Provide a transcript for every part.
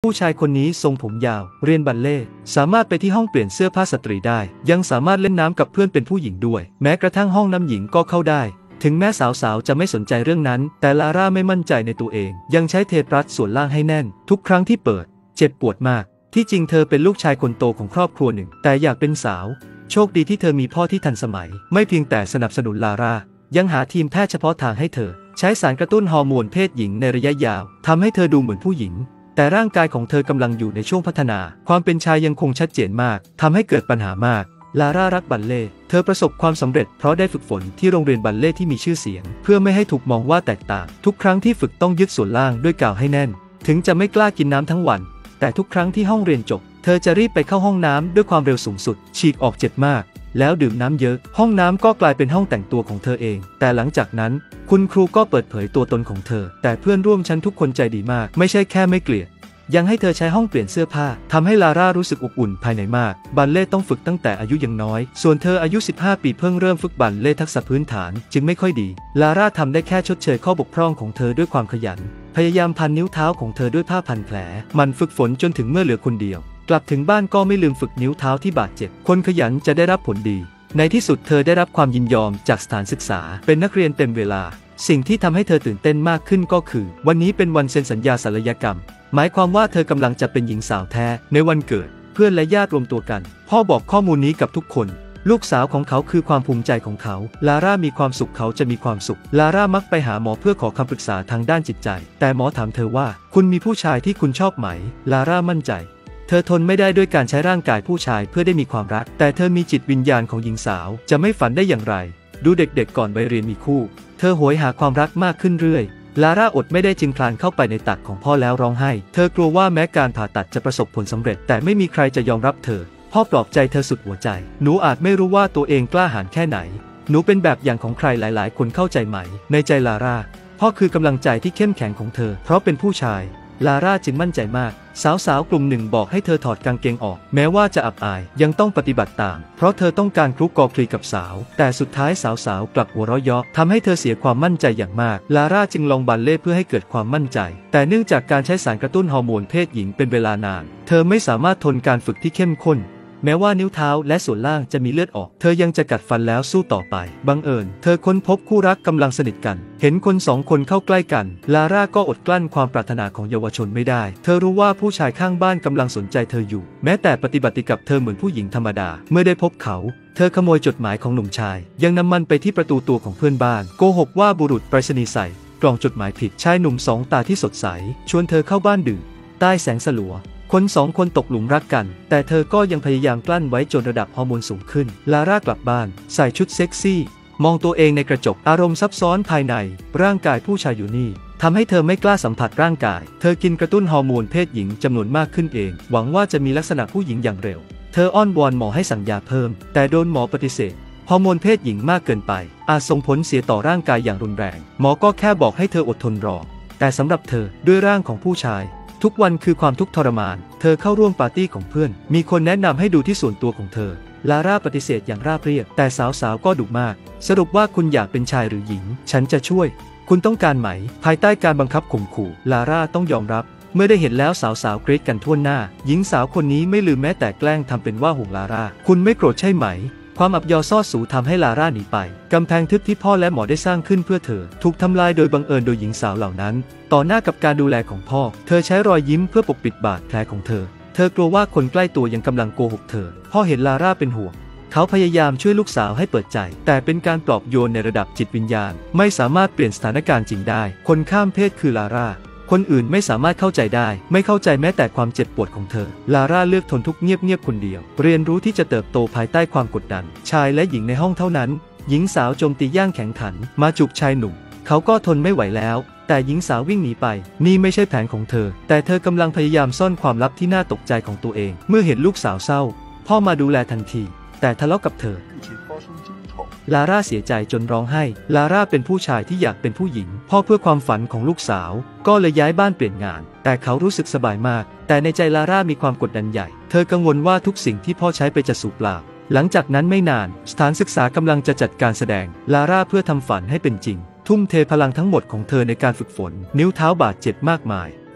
ผู้ชายคนนี้ทรงผมยาวเรียนบัลเล่ต์สามารถไปที่ห้องเปลี่ยนเสื้อผ้าสตรีได้ยังสามารถเล่นน้ำกับเพื่อนเป็นผู้หญิงด้วยแม้กระทั่งห้องน้ำหญิงก็เข้าได้ถึงแม้สาวๆจะไม่สนใจเรื่องนั้นแต่ลาร่าไม่มั่นใจในตัวเองยังใช้เทปรัดส่วนล่างให้แน่นทุกครั้งที่เปิดเจ็บปวดมากที่จริงเธอเป็นลูกชายคนโตของครอบครัวหนึ่งแต่อยากเป็นสาวโชคดีที่เธอมีพ่อที่ทันสมัยไม่เพียงแต่สนับสนุนลาร่ายังหาทีมแพทย์เฉพาะทางให้เธอใช้สารกระตุ้นฮอร์โมนเพศหญิงในระยะยาวทำให้เธอดูเหมือนผู้หญิงแต่ร่างกายของเธอกำลังอยู่ในช่วงพัฒนาความเป็นชายยังคงชัดเจนมากทำให้เกิดปัญหามากลาร่ารักบัลเล่ต์เธอประสบความสำเร็จเพราะได้ฝึกฝนที่โรงเรียนบัลเล่ต์ที่มีชื่อเสียงเพื่อไม่ให้ถูกมองว่าแตกต่างทุกครั้งที่ฝึกต้องยึดส่วนล่างด้วยกาวให้แน่นถึงจะไม่กล้ากินน้ำทั้งวันแต่ทุกครั้งที่ห้องเรียนจบเธอจะรีบไปเข้าห้องน้ำด้วยความเร็วสูงสุดฉีกออกเจ็บมากแล้วดื่มน้ำเยอะห้องน้ำก็กลายเป็นห้องแต่งตัวของเธอเองแต่หลังจากนั้นคุณครูก็เปิดเผยตัวตนของเธอแต่เพื่อนร่วมชั้นทุกคนใจดีมากไม่ใช่แค่ไม่เกลียดยังให้เธอใช้ห้องเปลี่ยนเสื้อผ้าทำให้ลาร่ารู้สึกอบอุ่นภายในมากบัลเล่ต์ต้องฝึกตั้งแต่อายุยังน้อยส่วนเธออายุ15 ปีเพิ่งเริ่มฝึกบัลเล่ต์ทักษะพื้นฐานจึงไม่ค่อยดีลาร่าทำได้แค่ชดเชยข้อบกพร่องของเธอด้วยความขยันพยายามพันนิ้วเท้าของเธอด้วยผ้าพันแผลมันฝึกฝนจนถึงเมื่อเหลือคนเดียวกลับถึงบ้านก็ไม่ลืมฝึกนิ้วเท้าที่บาดเจ็บคนขยันจะได้รับผลดีในที่สุดเธอได้รับความยินยอมจากสถานศึกษาเป็นนักเรียนเต็มเวลาสิ่งที่ทำให้เธอตื่นเต้นมากขึ้นก็คือวันนี้เป็นวันเซ็นสัญญาศัลยกรรมหมายความว่าเธอกำลังจะเป็นหญิงสาวแท้ในวันเกิดเพื่อนและญาติรวมตัวกันพ่อบอกข้อมูลนี้กับทุกคนลูกสาวของเขาคือความภูมิใจของเขาลาร่ามีความสุขเขาจะมีความสุขลาร่ามักไปหาหมอเพื่อขอคำปรึกษาทางด้านจิตใจแต่หมอถามเธอว่าคุณมีผู้ชายที่คุณชอบไหมลาร่ามั่นใจเธอทนไม่ได้ด้วยการใช้ร่างกายผู้ชายเพื่อได้มีความรักแต่เธอมีจิตวิญญาณของหญิงสาวจะไม่ฝันได้อย่างไรดูเด็กๆก่อนไปเรียนมีคู่เธอโหยหาความรักมากขึ้นเรื่อยลาร่าอดไม่ได้จึงคลานเข้าไปในตักของพ่อแล้วร้องไห้เธอกลัวว่าแม้การผ่าตัดจะประสบผลสำเร็จแต่ไม่มีใครจะยอมรับเธอพ่อปลอบใจเธอสุดหัวใจหนูอาจไม่รู้ว่าตัวเองกล้าหาญแค่ไหนหนูเป็นแบบอย่างของใครหลายๆคนเข้าใจไหมในใจลาร่าพ่อคือกำลังใจที่เข้มแข็งของเธอเพราะเป็นผู้ชายลาร่าจึงมั่นใจมากสาวๆกลุ่มหนึ่งบอกให้เธอถอดกางเกงออกแม้ว่าจะอับอายยังต้องปฏิบัติตามเพราะเธอต้องการคลุกคลีกับสาวแต่สุดท้ายสาวๆกลับหัวเราะเยาะทำให้เธอเสียความมั่นใจอย่างมากลาร่าจึงลองบัลเล่ต์เพื่อให้เกิดความมั่นใจแต่เนื่องจากการใช้สารกระตุ้นฮอร์โมนเพศหญิงเป็นเวลานานเธอไม่สามารถทนการฝึกที่เข้มข้นแม้ว่านิ้วเท้าและส่วนล่างจะมีเลือดออกเธอยังจะกัดฟันแล้วสู้ต่อไปบังเอิญเธอค้นพบคู่รักกำลังสนิทกันเห็นคนสองคนเข้าใกล้กันลาร่าก็อดกลั้นความปรารถนาของเยาวชนไม่ได้เธอรู้ว่าผู้ชายข้างบ้านกำลังสนใจเธออยู่แม้แต่ปฏิบัติกับเธอเหมือนผู้หญิงธรรมดาเมื่อได้พบเขาเธอขโมยจดหมายของหนุ่มชายยังนำมันไปที่ประตูตัวของเพื่อนบ้านโกหกว่าบุรุษไปรษณีย์ใส่กล่องจดหมายผิดชายหนุ่มสองตาที่สดใสชวนเธอเข้าบ้านดื่มใต้แสงสลัวคนสองคนตกหลุมรักกันแต่เธอก็ยังพยายามกลั้นไว้จนระดับฮอร์โมนสูงขึ้นลาร่ากลับบ้านใส่ชุดเซ็กซี่มองตัวเองในกระจกอารมณ์ซับซ้อนภายในร่างกายผู้ชายอยู่นี่ทำให้เธอไม่กล้าสัมผัสร่างกายเธอกินกระตุ้นฮอร์โมนเพศหญิงจำนวนมากขึ้นเองหวังว่าจะมีลักษณะผู้หญิงอย่างเร็วเธออ้อนวอนหมอให้สั่งยาเพิ่มแต่โดนหมอปฏิเสธฮอร์โมนเพศหญิงมากเกินไปอาจส่งผลเสียต่อร่างกายอย่างรุนแรงหมอก็แค่บอกให้เธออดทนรอแต่สำหรับเธอด้วยร่างของผู้ชายทุกวันคือความทุกข์ทรมานเธอเข้าร่วมปาร์ตี้ของเพื่อนมีคนแนะนำให้ดูที่ส่วนตัวของเธอลาร่าปฏิเสธอย่างราบเรียบแต่สาวๆก็ดุมากสรุปว่าคุณอยากเป็นชายหรือหญิงฉันจะช่วยคุณต้องการไหมภายใต้การบังคับข่มขู่ลาร่าต้องยอมรับเมื่อได้เห็นแล้วสาวๆกรี๊ดกันทั่วหน้าหญิงสาวคนนี้ไม่ลืมแม้แต่แกล้งทำเป็นว่าห่วงลาร่าคุณไม่โกรธใช่ไหมความอับยอซ่อสูทำให้ลาร่าหนีไปกำแพงทึบที่พ่อและหมอได้สร้างขึ้นเพื่อเธอถูกทำลายโดยบังเอิญโดยหญิงสาวเหล่านั้นต่อหน้ากับการดูแลของพ่อเธอใช้รอยยิ้มเพื่อปกปิดบาดแผลของเธอกลัวว่าคนใกล้ตัวยังกำลังโกหกเธอพ่อเห็นลาร่าเป็นห่วงเขาพยายามช่วยลูกสาวให้เปิดใจแต่เป็นการปลอบโยนในระดับจิตวิญญาณไม่สามารถเปลี่ยนสถานการณ์จริงได้คนข้ามเพศคือลาร่าคนอื่นไม่สามารถเข้าใจได้ไม่เข้าใจแม้แต่ความเจ็บปวดของเธอลาร่าเลือกทนทุกข์เงียบๆคนเดียวเรียนรู้ที่จะเติบโตภายใต้ความกดดันชายและหญิงในห้องเท่านั้นหญิงสาวโจมตีย่างแข็งขันมาจุกชายหนุ่มเขาก็ทนไม่ไหวแล้วแต่หญิงสาววิ่งหนีไปนี่ไม่ใช่แผนของเธอแต่เธอกำลังพยายามซ่อนความลับที่น่าตกใจของตัวเองเมื่อเห็นลูกสาวเศร้าพ่อมาดูแลทันทีแต่ทะเลาะกับเธอลาร่าเสียใจจนร้องไห้ลาร่าเป็นผู้ชายที่อยากเป็นผู้หญิงพ่อเพื่อความฝันของลูกสาวก็เลยย้ายบ้านเปลี่ยนงานแต่เขารู้สึกสบายมากแต่ในใจลาร่ามีความกดดันใหญ่เธอกังวลว่าทุกสิ่งที่พ่อใช้ไปจะสูญเปล่าหลังจากนั้นไม่นานสถานศึกษากำลังจะจัดการแสดงลาร่าเพื่อทำฝันให้เป็นจริงทุ่มเทพลังทั้งหมดของเธอในการฝึกฝนนิ้วเท้าบาดเจ็บมากมาย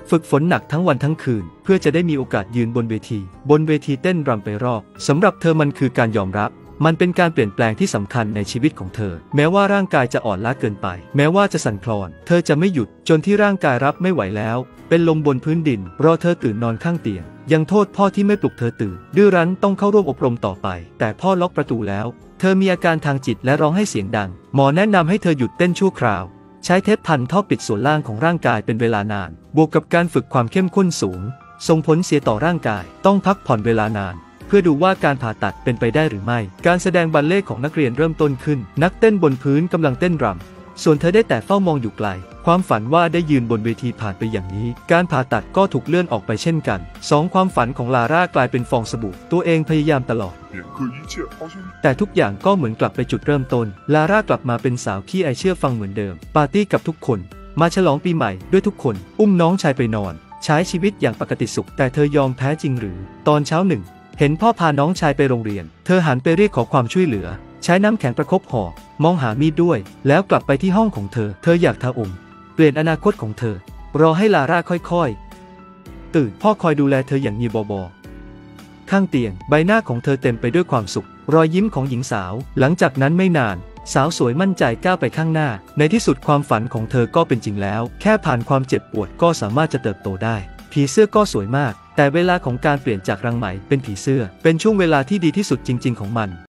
ฝึกฝนหนักทั้งวันทั้งคืนเพื่อจะได้มีโอกาสยืนบนเวทีเต้นรำไปรอบสำหรับเธอมันคือการยอมรับมันเป็นการเปลี่ยนแปลงที่สำคัญในชีวิตของเธอแม้ว่าร่างกายจะอ่อนล้าเกินไปแม้ว่าจะสั่นคลอนเธอจะไม่หยุดจนที่ร่างกายรับไม่ไหวแล้วเป็นลมบนพื้นดินรอเธอตื่นนอนข้างเตียงยังโทษพ่อที่ไม่ปลุกเธอตื่นดื้อรั้นต้องเข้าร่วมอบรมต่อไปแต่พ่อล็อกประตูแล้วเธอมีอาการทางจิตและร้องให้เสียงดังหมอแนะนำให้เธอหยุดเต้นชั่วคราวใช้เทปพันท่อปิดส่วนล่างของร่างกายเป็นเวลานานบวกกับการฝึกความเข้มข้นสูงส่งผลเสียต่อร่างกายต้องพักผ่อนเวลานานเพื่อดูว่าการผ่าตัดเป็นไปได้หรือไม่การแสดงบัลเล่ต์ของนักเรียนเริ่มต้นขึ้นนักเต้นบนพื้นกำลังเต้นรำส่วนเธอได้แต่เฝ้ามองอยู่ไกลความฝันว่าได้ยืนบนเวทีผ่านไปอย่างนี้การผ่าตัดก็ถูกเลื่อนออกไปเช่นกันความฝันของลาร่ากลายเป็นฟองสบู่ตัวเองพยายามตลอดแต่ทุกอย่างก็เหมือนกลับไปจุดเริ่มต้นลาร่ากลับมาเป็นสาวขี้อายเชื่อฟังเหมือนเดิมปาร์ตี้กับทุกคนมาฉลองปีใหม่ด้วยทุกคนอุ้มน้องชายไปนอนใช้ชีวิตอย่างปกติสุขแต่เธอยอมแพ้จริงหรือตอนเช้าหนึ่งเห็นพ่อพาน้องชายไปโรงเรียนเธอหันไปเรียกขอความช่วยเหลือใช้น้ำแข็งประคบห่อมองหามีดด้วยแล้วกลับไปที่ห้องของเธออยากทาเปลี่ยนอนาคตของเธอรอให้ลาร่าค่อยๆตื่นพ่อคอยดูแลเธออย่างมีบอข้างเตียงใบหน้าของเธอเต็มไปด้วยความสุขรอยยิ้มของหญิงสาวหลังจากนั้นไม่นานสาวสวยมั่นใจก้าวไปข้างหน้าในที่สุดความฝันของเธอก็เป็นจริงแล้วแค่ผ่านความเจ็บปวดก็สามารถจะเติบโตได้ผีเสื้อก็สวยมากแต่เวลาของการเปลี่ยนจากรังไหมเป็นผีเสื้อเป็นช่วงเวลาที่ดีที่สุดจริงๆของมัน